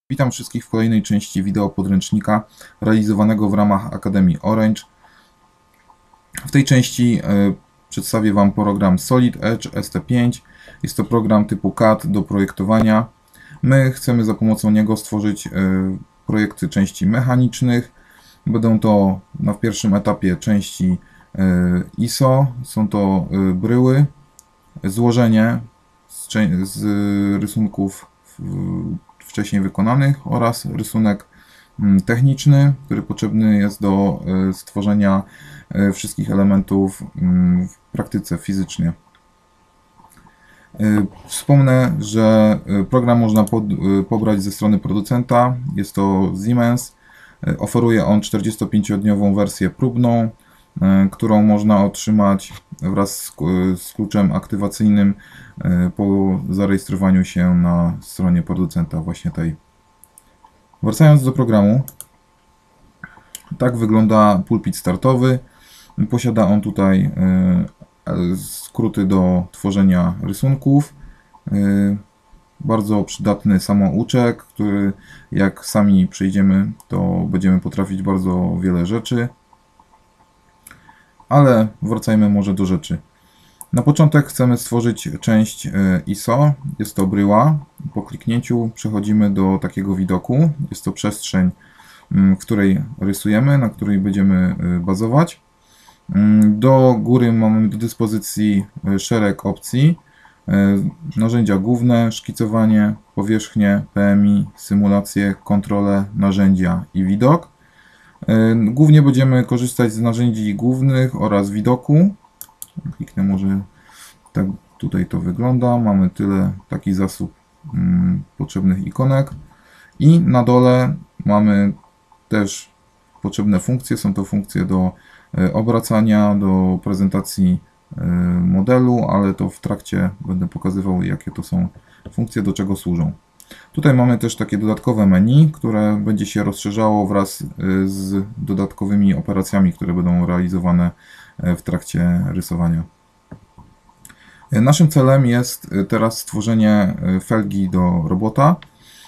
Witam wszystkich w kolejnej części wideo podręcznika realizowanego w ramach Akademii Orange. W tej części przedstawię Wam program Solid Edge ST5. Jest to program typu CAD do projektowania. My chcemy za pomocą niego stworzyć projekty części mechanicznych. Będą to na pierwszym etapie części ISO, są to bryły, złożenie z rysunków wcześniej wykonanych oraz rysunek techniczny, który potrzebny jest do stworzenia wszystkich elementów w praktyce fizycznie. Wspomnę, że program można pobrać ze strony producenta. Jest to Siemens. Oferuje on 45-dniową wersję próbną, którą można otrzymać wraz z kluczem aktywacyjnym po zarejestrowaniu się na stronie producenta właśnie tej. Wracając do programu, tak wygląda pulpit startowy. Posiada on tutaj skróty do tworzenia rysunków. Bardzo przydatny samouczek, który jak sami przejdziemy, to będziemy potrafić bardzo wiele rzeczy. Ale wracajmy może do rzeczy. Na początek chcemy stworzyć część ISO. Jest to bryła. Po kliknięciu przechodzimy do takiego widoku. Jest to przestrzeń, w której rysujemy, na której będziemy bazować. Do góry mamy do dyspozycji szereg opcji. Narzędzia główne, szkicowanie, powierzchnie, PMI, symulacje, kontrole, narzędzia i widok. Głównie będziemy korzystać z narzędzi głównych oraz widoku. Kliknę może, tak tutaj to wygląda. Mamy taki zasób potrzebnych ikonek. I na dole mamy też potrzebne funkcje. Są to funkcje do obracania, do prezentacji modelu, ale to w trakcie będę pokazywał, jakie to są funkcje, do czego służą. Tutaj mamy też takie dodatkowe menu, które będzie się rozszerzało wraz z dodatkowymi operacjami, które będą realizowane w trakcie rysowania. Naszym celem jest teraz stworzenie felgi do robota.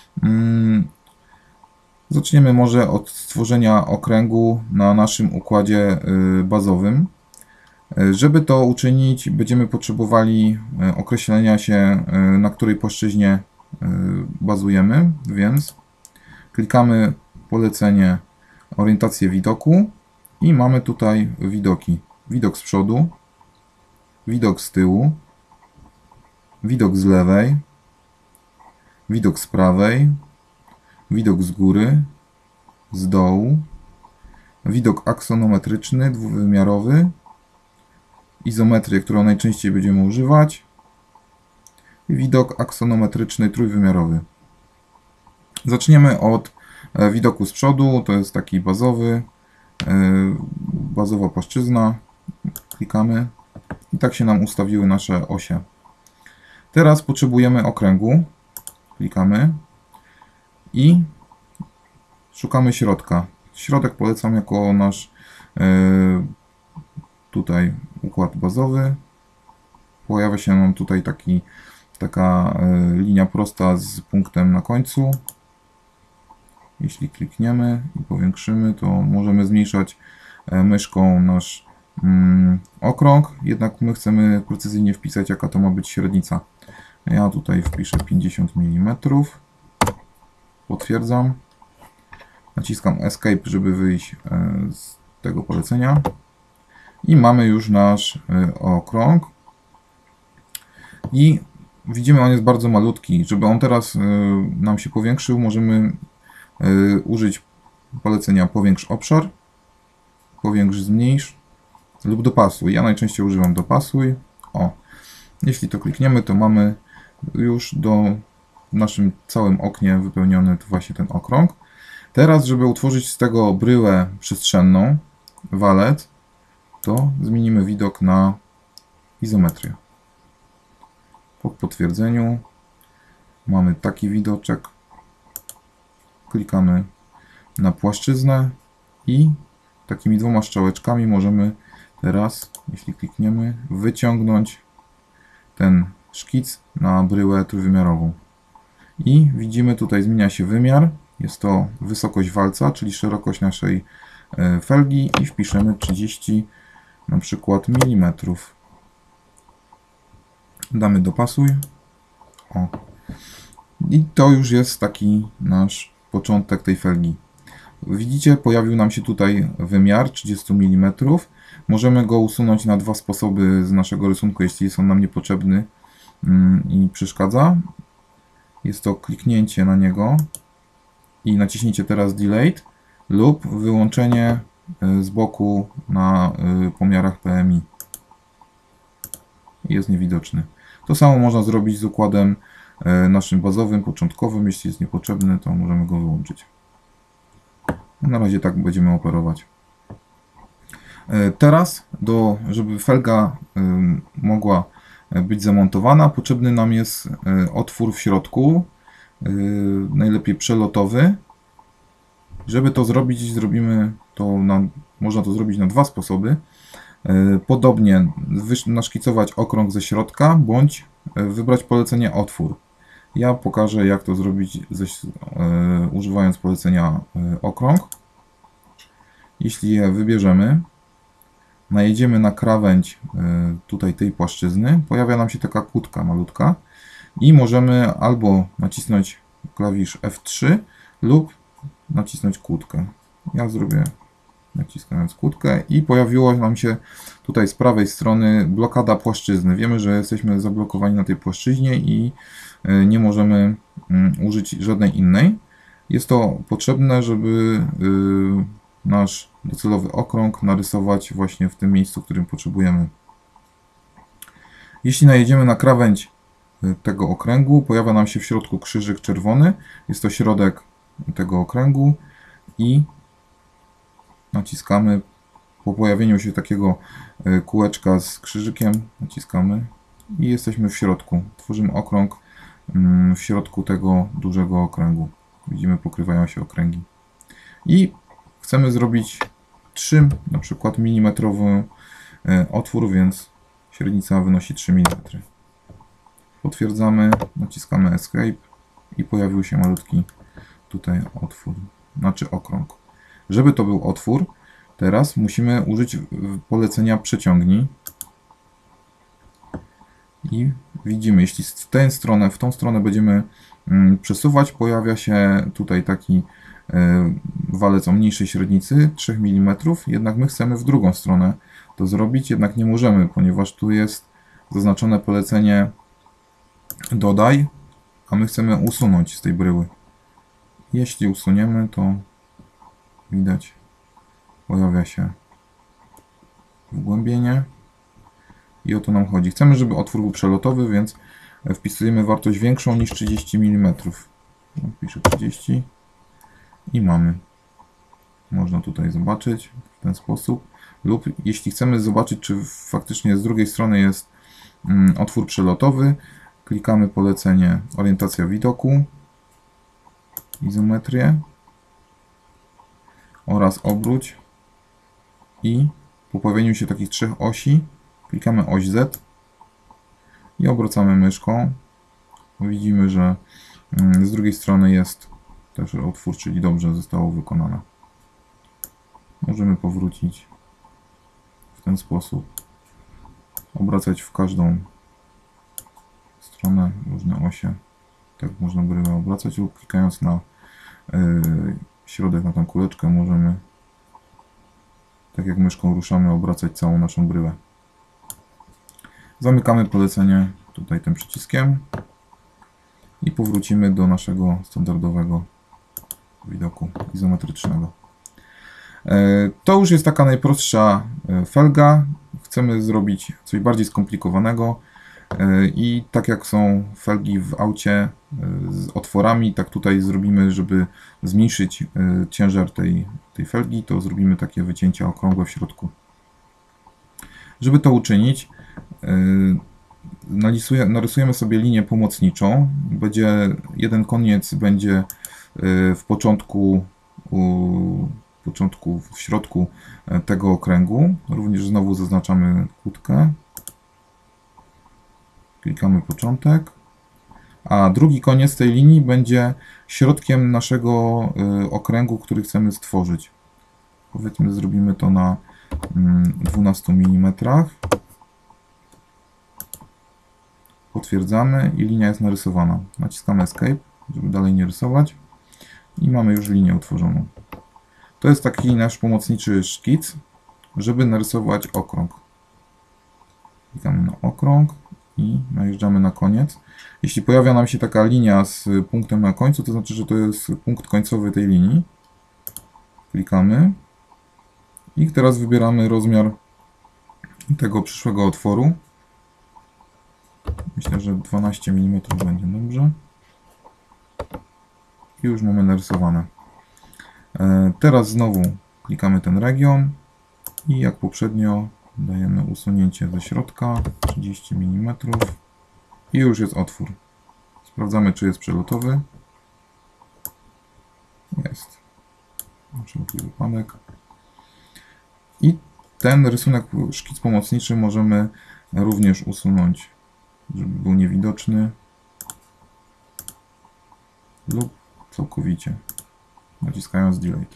Zaczniemy może od stworzenia okręgu na naszym układzie bazowym. Żeby to uczynić, będziemy potrzebowali określenia się, na której płaszczyźnie bazujemy, więc klikamy polecenie orientację widoku i mamy tutaj widoki. Widok z przodu, widok z tyłu, widok z lewej, widok z prawej, widok z góry, z dołu, widok aksonometryczny, dwuwymiarowy, izometrię, którą najczęściej będziemy używać, i widok aksonometryczny trójwymiarowy. Zaczniemy od widoku z przodu, to jest taki bazowy, bazowa płaszczyzna. Klikamy i tak się nam ustawiły nasze osie. Teraz potrzebujemy okręgu. Klikamy i szukamy środka. Środek polecam jako nasz tutaj układ bazowy. Pojawia się nam tutaj taka linia prosta z punktem na końcu. Jeśli klikniemy i powiększymy, to możemy zmniejszać myszką nasz okrąg, jednak my chcemy precyzyjnie wpisać, jaka to ma być średnica. Ja tutaj wpiszę 50 mm. Potwierdzam. Naciskam Escape, żeby wyjść z tego polecenia. I mamy już nasz okrąg. I widzimy, on jest bardzo malutki. Żeby on teraz nam się powiększył, możemy użyć polecenia powiększ obszar, powiększ zmniejsz lub dopasuj. Ja najczęściej używam dopasuj. Jeśli to klikniemy, to mamy już w naszym całym oknie wypełniony właśnie ten okrąg. Teraz, żeby utworzyć z tego bryłę przestrzenną, walet, to zmienimy widok na izometrię. Po potwierdzeniu mamy taki widoczek. Klikamy na płaszczyznę i takimi dwoma strzałeczkami możemy teraz, jeśli klikniemy, wyciągnąć ten szkic na bryłę trójwymiarową. I widzimy tutaj zmienia się wymiar. Jest to wysokość walca, czyli szerokość naszej felgi i wpiszemy 30 na przykład milimetrów. Damy dopasuj. O. I to już jest taki nasz początek tej felgi. Widzicie, pojawił nam się tutaj wymiar 30 mm. Możemy go usunąć na dwa sposoby z naszego rysunku, jeśli jest on nam niepotrzebny i przeszkadza. Jest to kliknięcie na niego i naciśnięcie teraz Delete lub wyłączenie z boku na pomiarach PMI. Jest niewidoczny. To samo można zrobić z układem naszym bazowym, początkowym. Jeśli jest niepotrzebny, to możemy go wyłączyć. Na razie tak będziemy operować. Teraz, żeby felga mogła być zamontowana, potrzebny nam jest otwór w środku, najlepiej przelotowy. Żeby to zrobić, można to zrobić na dwa sposoby. Podobnie naszkicować okrąg ze środka, bądź wybrać polecenie otwór. Ja pokażę, jak to zrobić używając polecenia okrąg. Jeśli je wybierzemy, najedziemy na krawędź tutaj tej płaszczyzny, pojawia nam się taka kłódka malutka i możemy albo nacisnąć klawisz F3 lub nacisnąć kłódkę. Ja zrobię naciskając kłódkę i pojawiło nam się tutaj z prawej strony blokada płaszczyzny. Wiemy, że jesteśmy zablokowani na tej płaszczyźnie i nie możemy użyć żadnej innej. Jest to potrzebne, żeby nasz docelowy okrąg narysować właśnie w tym miejscu, w którym potrzebujemy. Jeśli najedziemy na krawędź tego okręgu, pojawia nam się w środku krzyżyk czerwony. Jest to środek tego okręgu i naciskamy. Po pojawieniu się takiego kółeczka z krzyżykiem naciskamy i jesteśmy w środku. Tworzymy okrąg w środku tego dużego okręgu. Widzimy, pokrywają się okręgi. I chcemy zrobić 3 na przykład milimetrowy otwór, więc średnica wynosi 3 mm. Potwierdzamy, naciskamy Escape i pojawił się malutki tutaj otwór, znaczy okrąg. Żeby to był otwór, teraz musimy użyć polecenia przeciągnij. I widzimy, jeśli w tą stronę będziemy przesuwać, pojawia się tutaj taki walec o mniejszej średnicy 3 mm, jednak my chcemy w drugą stronę to zrobić, jednak nie możemy, ponieważ tu jest zaznaczone polecenie dodaj, a my chcemy usunąć z tej bryły. Jeśli usuniemy, to widać, pojawia się wgłębienie i o to nam chodzi. Chcemy, żeby otwór był przelotowy, więc wpisujemy wartość większą niż 30 mm. Piszę 30 i mamy. Można tutaj zobaczyć w ten sposób. Lub jeśli chcemy zobaczyć, czy faktycznie z drugiej strony jest otwór przelotowy, klikamy polecenie orientacja widoku, izometrię oraz obróć i po pojawieniu się takich trzech osi klikamy oś Z i obracamy myszką. Widzimy, że z drugiej strony jest też otwór, czyli dobrze zostało wykonane. Możemy powrócić w ten sposób, obracać w każdą stronę różne osie. Tak można brylę obracać lub klikając na środek, na tą kuleczkę, możemy, tak jak myszką ruszamy, obracać całą naszą bryłę. Zamykamy polecenie tutaj tym przyciskiem i powrócimy do naszego standardowego widoku izometrycznego. To już jest taka najprostsza felga. Chcemy zrobić coś bardziej skomplikowanego i tak jak są felgi w aucie z otworami, tak tutaj zrobimy, żeby zmniejszyć ciężar tej felgi, to zrobimy takie wycięcia okrągłe w środku. Żeby to uczynić, narysujemy sobie linię pomocniczą. Jeden koniec będzie w początku w środku tego okręgu. Również znowu zaznaczamy kłódkę. Klikamy początek. a drugi koniec tej linii będzie środkiem naszego okręgu, który chcemy stworzyć. Powiedzmy, zrobimy to na 12 mm. Potwierdzamy i linia jest narysowana. Naciskamy Escape, żeby dalej nie rysować. I mamy już linię utworzoną. To jest taki nasz pomocniczy szkic, żeby narysować okrąg. Klikamy na okrąg i najeżdżamy na koniec. Jeśli pojawia nam się taka linia z punktem na końcu, to znaczy, że to jest punkt końcowy tej linii. Klikamy i teraz wybieramy rozmiar tego przyszłego otworu. Myślę, że 12 mm będzie dobrze. I już mamy narysowane. Teraz znowu klikamy ten region i jak poprzednio dajemy usunięcie ze środka 30 mm i już jest otwór. Sprawdzamy, czy jest przelotowy. Jest. Na wszelki wypadek. I ten rysunek, szkic pomocniczy możemy również usunąć, żeby był niewidoczny lub całkowicie, naciskając Delete.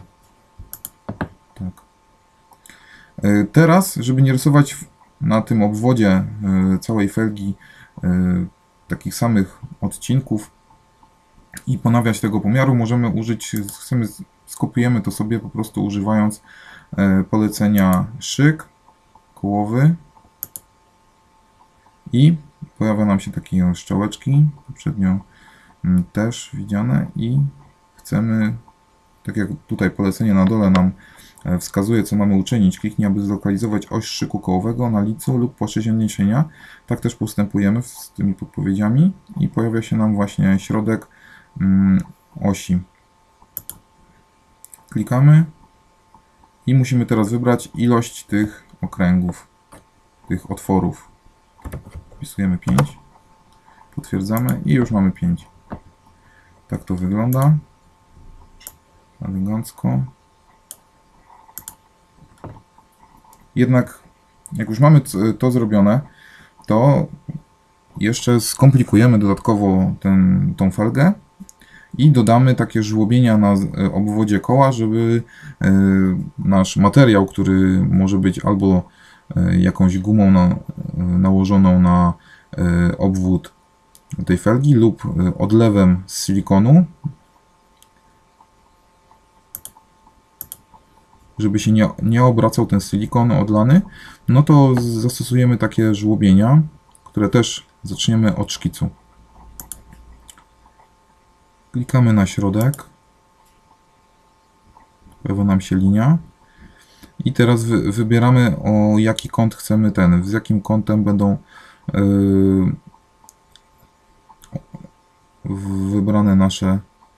Tak. Teraz, żeby nie rysować na tym obwodzie całej felgi takich samych odcinków i ponawiać tego pomiaru, możemy użyć, skopiujemy to sobie po prostu używając polecenia szyk, kołowy i pojawia nam się takie strzałeczki, poprzednio też widziane i chcemy, tak jak tutaj polecenie na dole nam wskazuje, co mamy uczynić, kliknij, aby zlokalizować oś szyku kołowego na licu lub płaszczyźnie niesienia. Tak też postępujemy z tymi podpowiedziami i pojawia się nam właśnie środek osi. Klikamy i musimy teraz wybrać ilość tych okręgów, tych otworów. Wpisujemy 5, potwierdzamy i już mamy 5. Tak to wygląda. Elegancko. Jednak jak już mamy to zrobione, to jeszcze skomplikujemy dodatkowo tą felgę i dodamy takie żłobienia na obwodzie koła, żeby nasz materiał, który może być albo jakąś gumą nałożoną na obwód tej felgi lub odlewem z silikonu, żeby się nie obracał ten silikon odlany, no to zastosujemy takie żłobienia, które też zaczniemy od szkicu. Klikamy na środek, pojawia nam się linia i teraz wybieramy, o jaki kąt chcemy z jakim kątem będą wybrane nasze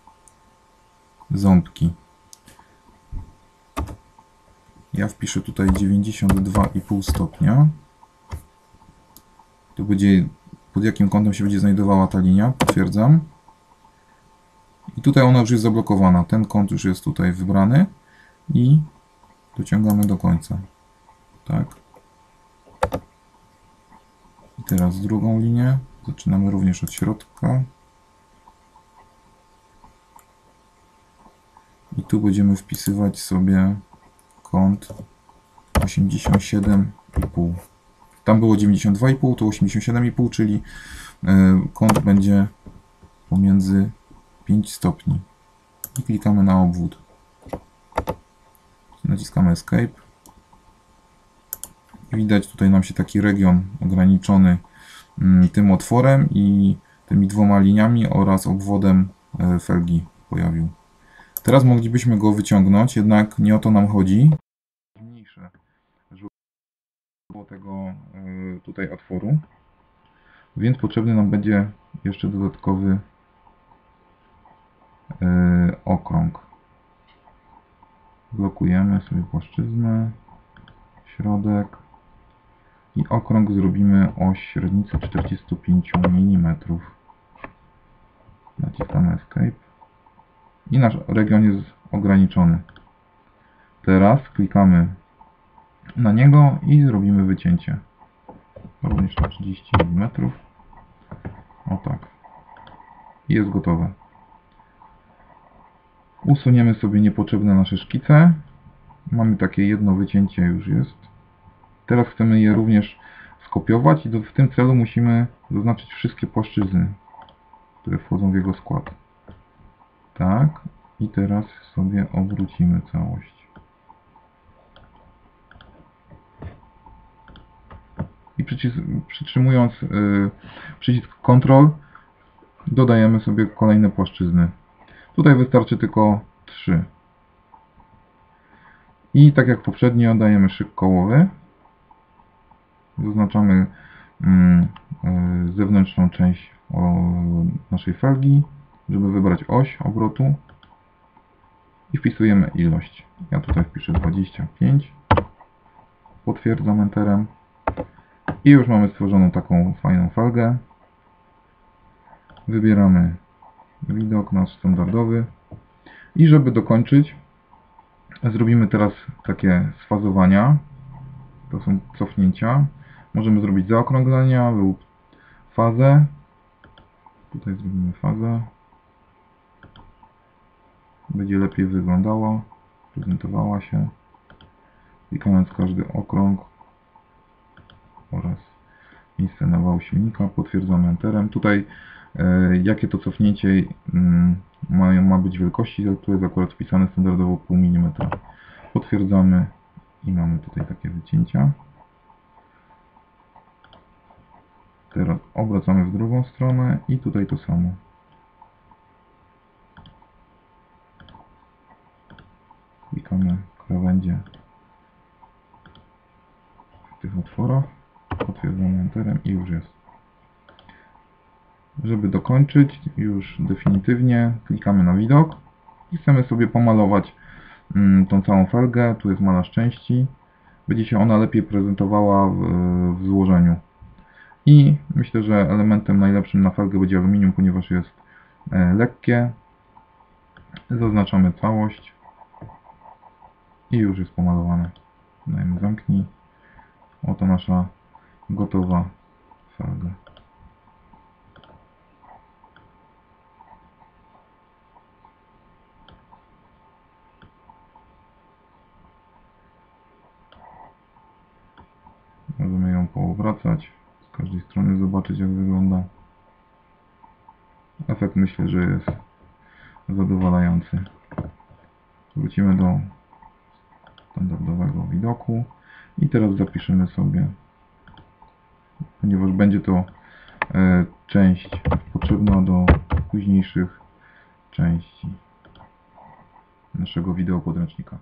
ząbki. Ja wpiszę tutaj 92,5 stopnia. To będzie, pod jakim kątem się będzie znajdowała ta linia. Potwierdzam. I tutaj ona już jest zablokowana. Ten kąt już jest tutaj wybrany. I dociągamy do końca. Tak. I teraz drugą linię. Zaczynamy również od środka. I tu będziemy wpisywać sobie kąt 87,5. Tam było 92,5, to 87,5, czyli kąt będzie pomiędzy 5 stopni. I klikamy na obwód. Naciskamy Escape. I widać, tutaj nam się taki region ograniczony tym otworem i tymi dwoma liniami oraz obwodem felgi pojawił. Teraz moglibyśmy go wyciągnąć, jednak nie o to nam chodzi. Mniejsze było tego tutaj otworu, więc potrzebny nam będzie jeszcze dodatkowy okrąg. Blokujemy sobie płaszczyznę, środek i okrąg zrobimy oś średnicy 45 mm. Naciskamy Escape i nasz region jest ograniczony. Teraz klikamy na niego i zrobimy wycięcie. Również na 30 mm. O tak. i jest gotowe. Usuniemy sobie niepotrzebne nasze szkice. Mamy takie jedno wycięcie już jest. Teraz chcemy je również skopiować i w tym celu musimy zaznaczyć wszystkie płaszczyzny, które wchodzą w jego skład. Tak. I teraz sobie obrócimy całość. I przytrzymując przycisk Ctrl dodajemy sobie kolejne płaszczyzny. Tutaj wystarczy tylko 3. I tak jak poprzednio dajemy szyk kołowy. Zaznaczamy zewnętrzną część naszej felgi, żeby wybrać oś obrotu. I wpisujemy ilość. Ja tutaj wpiszę 25. Potwierdzam Enterem. I już mamy stworzoną taką fajną felgę. Wybieramy widok nasz standardowy. I żeby dokończyć, zrobimy teraz takie sfazowania. To są cofnięcia. Możemy zrobić zaokrąglenia lub fazę. Tutaj zrobimy fazę. Będzie lepiej wyglądała, prezentowała się. Klikając każdy okrąg oraz miejsce na wał silnika, potwierdzamy Enterem. Tutaj jakie to cofnięcie ma być wielkości, tu jest akurat wpisane standardowo 0,5 mm. Potwierdzamy i mamy tutaj takie wycięcia. Teraz obracamy w drugą stronę i tutaj to samo. Klikamy krawędzie w tych otworach, potwierdzamy Enterem i już jest. Żeby dokończyć już definitywnie, klikamy na widok i chcemy sobie pomalować tą całą felgę. Tu jest malarz części. Będzie się ona lepiej prezentowała w złożeniu. I myślę, że elementem najlepszym na felgę będzie aluminium, ponieważ jest lekkie. Zaznaczamy całość. I już jest pomalowane. Dajmy zamknij. Oto nasza gotowa felga. Możemy ją poobracać. Z każdej strony zobaczyć, jak wygląda. Efekt myślę, że jest zadowalający. Wrócimy do standardowego widoku i teraz zapiszemy sobie, ponieważ będzie to część potrzebna do późniejszych części naszego wideopodręcznika.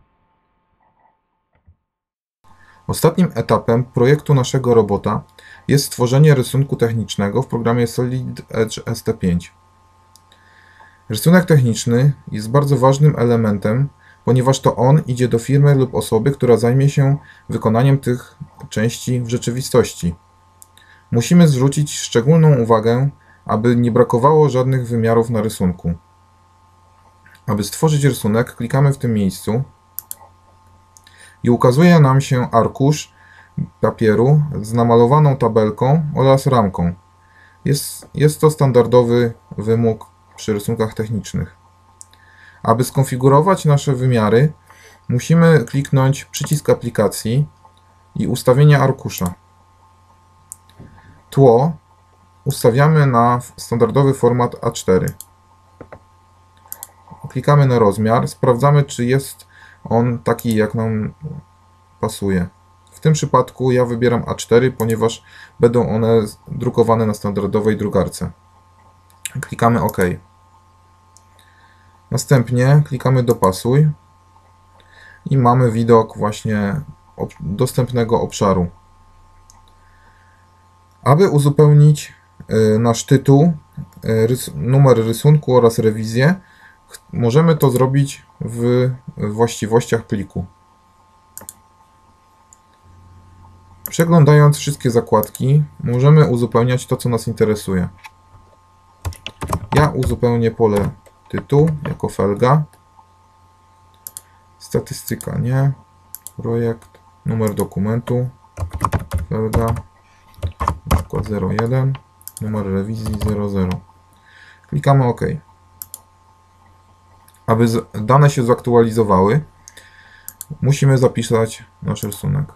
Ostatnim etapem projektu naszego robota jest stworzenie rysunku technicznego w programie Solid Edge ST5. Rysunek techniczny jest bardzo ważnym elementem, ponieważ to on idzie do firmy lub osoby, która zajmie się wykonaniem tych części w rzeczywistości. Musimy zwrócić szczególną uwagę, aby nie brakowało żadnych wymiarów na rysunku. Aby stworzyć rysunek, klikamy w tym miejscu i ukazuje nam się arkusz papieru z namalowaną tabelką oraz ramką. Jest to standardowy wymóg przy rysunkach technicznych. Aby skonfigurować nasze wymiary, musimy kliknąć przycisk aplikacji i ustawienia arkusza. Tło ustawiamy na standardowy format A4. Klikamy na rozmiar, sprawdzamy, czy jest on taki, jak nam pasuje. W tym przypadku ja wybieram A4, ponieważ będą one drukowane na standardowej drukarce. Klikamy OK. Następnie klikamy dopasuj i mamy widok właśnie dostępnego obszaru. Aby uzupełnić nasz tytuł, numer rysunku oraz rewizję, możemy to zrobić w właściwościach pliku. Przeglądając wszystkie zakładki, możemy uzupełniać to, co nas interesuje. Ja uzupełnię pole tytuł jako felga, statystyka nie, projekt, numer dokumentu, felga, na przykład 01, numer rewizji 00. Klikamy OK. Aby dane się zaktualizowały, musimy zapisać nasz rysunek.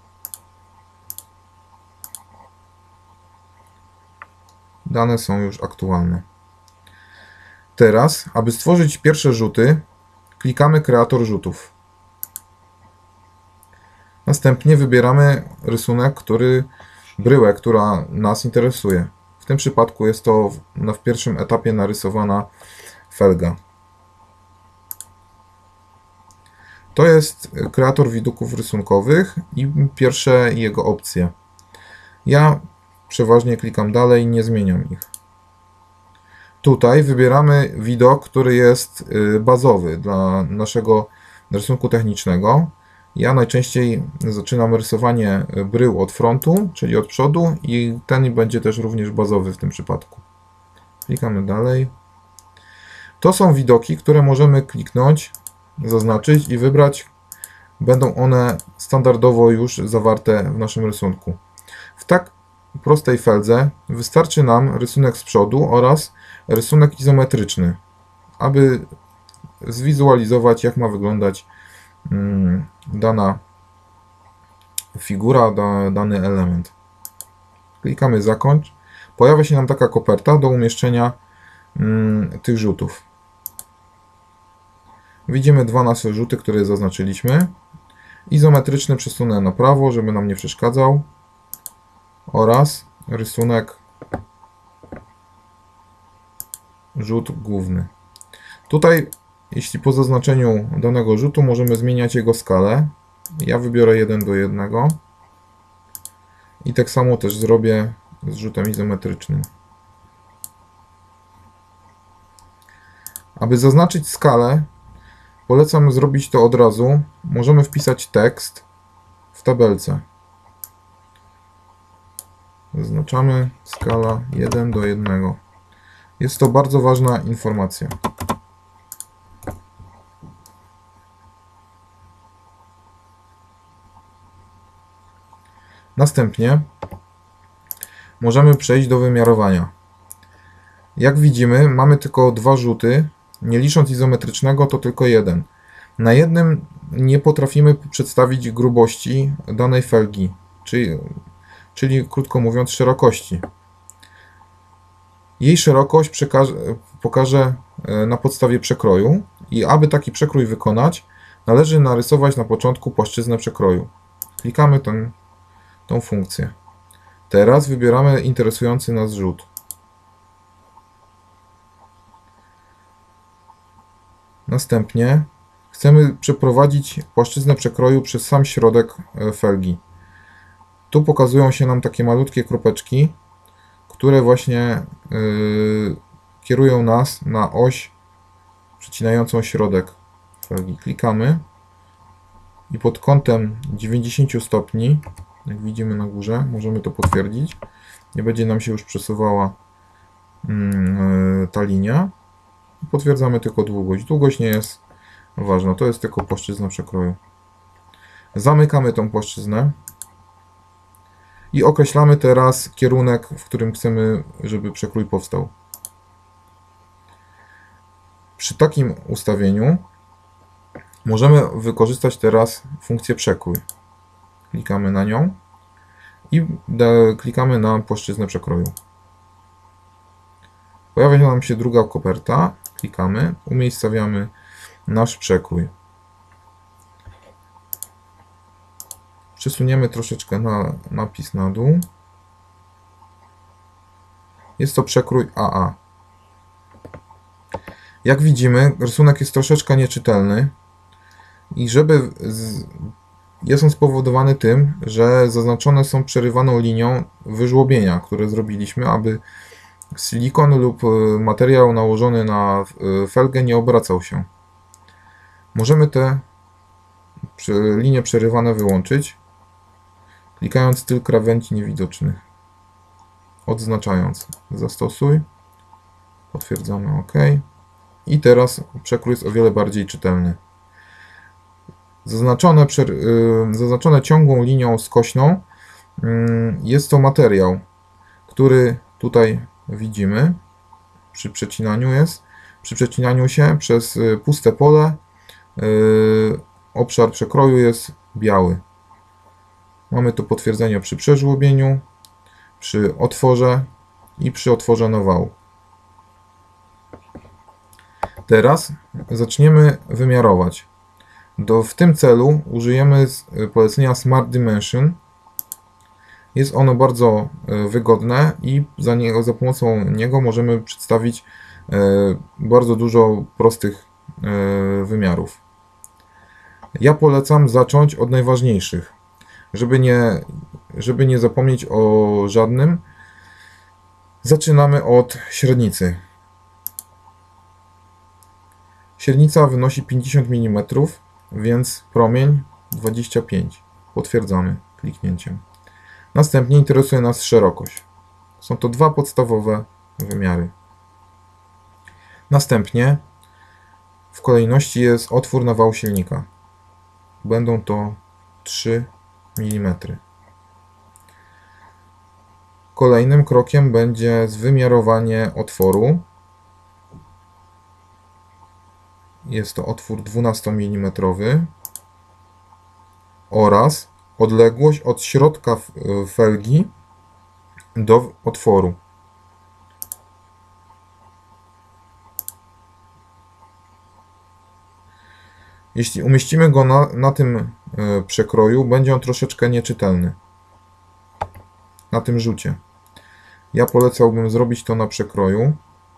Dane są już aktualne. Teraz, aby stworzyć pierwsze rzuty, klikamy Kreator rzutów. Następnie wybieramy rysunek, bryłę, która nas interesuje. W tym przypadku jest to w pierwszym etapie narysowana felga. To jest kreator widoków rysunkowych i pierwsze jego opcje. Ja przeważnie klikam dalej, nie zmieniam ich. Tutaj wybieramy widok, który jest bazowy dla naszego rysunku technicznego. Ja najczęściej zaczynam rysowanie brył od frontu, czyli od przodu, i ten będzie też również bazowy w tym przypadku. Klikamy dalej. To są widoki, które możemy kliknąć, zaznaczyć i wybrać. Będą one standardowo już zawarte w naszym rysunku. W tak prostej feldze wystarczy nam rysunek z przodu oraz rysunek izometryczny, aby zwizualizować, jak ma wyglądać dana figura, dany element. Klikamy zakończ. Pojawia się nam taka koperta do umieszczenia tych rzutów. Widzimy dwa nasze rzuty, które zaznaczyliśmy. Izometryczny przesunę na prawo, żeby nam nie przeszkadzał, oraz rysunek rzut główny. Tutaj, jeśli po zaznaczeniu danego rzutu, możemy zmieniać jego skalę. Ja wybiorę 1:1 i tak samo też zrobię z rzutem izometrycznym. Aby zaznaczyć skalę, polecam zrobić to od razu. Możemy wpisać tekst w tabelce. Zaznaczamy skala 1:1. Jest to bardzo ważna informacja. Następnie możemy przejść do wymiarowania. Jak widzimy, mamy tylko dwa rzuty, nie licząc izometrycznego, to tylko jeden. Na jednym nie potrafimy przedstawić grubości danej felgi, czyli krótko mówiąc szerokości. Jej szerokość pokażę na podstawie przekroju i aby taki przekrój wykonać, należy narysować na początku płaszczyznę przekroju. Klikamy tą funkcję. Teraz wybieramy interesujący nas rzut. Następnie chcemy przeprowadzić płaszczyznę przekroju przez sam środek felgi. Tu pokazują się nam takie malutkie kropeczki, które właśnie kierują nas na oś przecinającą środek felgi. Klikamy i pod kątem 90 stopni, jak widzimy na górze, możemy to potwierdzić. Nie będzie nam się już przesuwała ta linia. Potwierdzamy tylko długość. Długość nie jest ważna, to jest tylko płaszczyzna przekroju. Zamykamy tą płaszczyznę i określamy teraz kierunek, w którym chcemy, żeby przekrój powstał. Przy takim ustawieniu możemy wykorzystać teraz funkcję przekrój. Klikamy na nią i klikamy na płaszczyznę przekroju. Pojawia nam się druga koperta. Klikamy, umiejscowiamy nasz przekrój. Przesuniemy troszeczkę napis na dół. Jest to przekrój AA. Jak widzimy, rysunek jest troszeczkę nieczytelny i jest on spowodowany tym, że zaznaczone są przerywaną linią wyżłobienia, które zrobiliśmy, aby silikon lub materiał nałożony na felgę nie obracał się. Możemy te linie przerywane wyłączyć, klikając tyl krawędzi niewidocznych, odznaczając zastosuj, potwierdzamy OK i teraz przekrój jest o wiele bardziej czytelny. Zaznaczone ciągłą linią skośną jest to materiał, który tutaj widzimy. przy przecinaniu jest. Przy przecinaniu się przez puste pole obszar przekroju jest biały. Mamy to potwierdzenie przy przeżłobieniu, przy otworze i przy otworze na wał. Teraz zaczniemy wymiarować. W tym celu użyjemy polecenia Smart Dimension. Jest ono bardzo wygodne i za pomocą niego możemy przedstawić bardzo dużo prostych wymiarów. Ja polecam zacząć od najważniejszych. Żeby nie zapomnieć o żadnym, zaczynamy od średnicy. Średnica wynosi 50 mm, więc promień 25. Potwierdzamy kliknięciem. Następnie interesuje nas szerokość. Są to dwa podstawowe wymiary. Następnie w kolejności jest otwór na wał silnika. Będą to 3 mm. Kolejnym krokiem będzie wymiarowanie otworu. Jest to otwór 12 mm oraz odległość od środka felgi do otworu. Jeśli umieścimy go na tym przekroju, będzie on troszeczkę nieczytelny. Na tym rzucie. Ja polecałbym zrobić to na przekroju.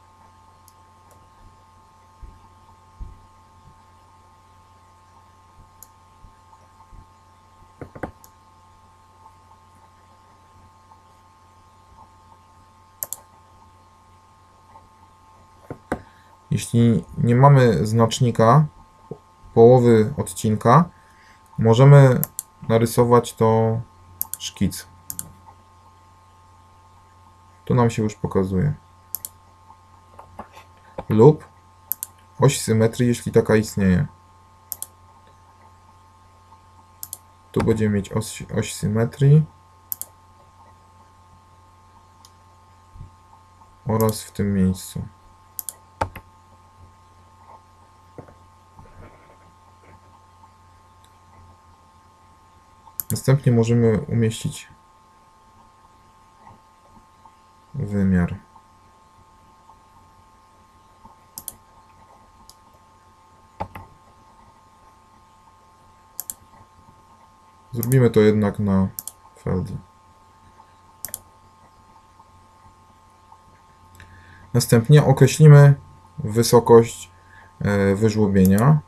Jeśli nie mamy znacznika połowy odcinka, możemy narysować to szkic. Tu nam się już pokazuje. Lub oś symetrii, jeśli taka istnieje. Tu będziemy mieć oś symetrii oraz w tym miejscu. Następnie możemy umieścić wymiar. Zrobimy to jednak na feldze. Następnie określimy wysokość wyżłobienia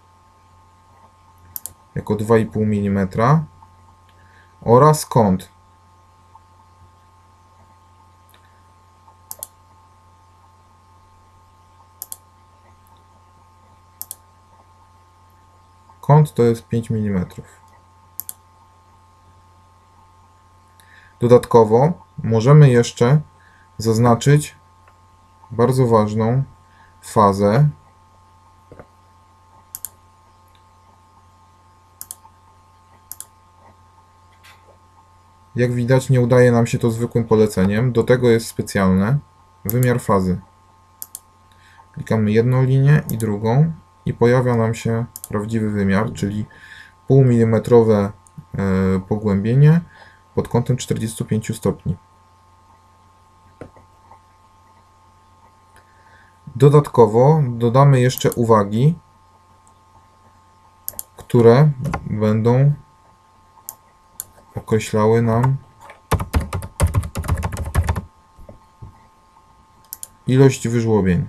jako 2,5 mm oraz kąt. Kąt to jest 5 mm. Dodatkowo możemy jeszcze zaznaczyć bardzo ważną fazę. Jak widać, nie udaje nam się to zwykłym poleceniem. Do tego jest specjalne wymiar fazy. Klikamy jedną linię i drugą i pojawia nam się prawdziwy wymiar, czyli półmilimetrowe pogłębienie pod kątem 45 stopni. Dodatkowo dodamy jeszcze uwagi, które będą określały nam ilość wyżłobień.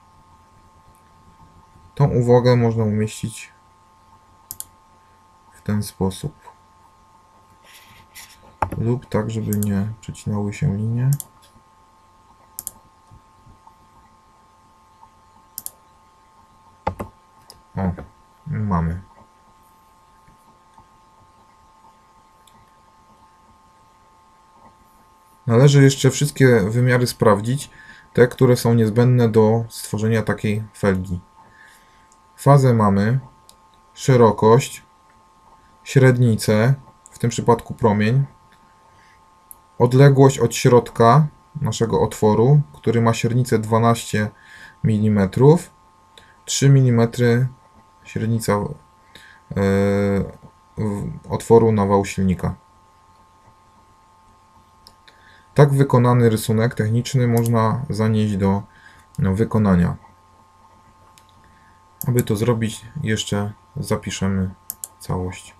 Tą uwagę można umieścić w ten sposób. Lub tak, żeby nie przecinały się linie. O, mamy. Należy jeszcze wszystkie wymiary sprawdzić, te, które są niezbędne do stworzenia takiej felgi. Fazę mamy, szerokość, średnicę, w tym przypadku promień, odległość od środka naszego otworu, który ma średnicę 12 mm, 3 mm średnica otworu na wał silnika. Tak wykonany rysunek techniczny można zanieść do wykonania. Aby to zrobić, jeszcze zapiszemy całość.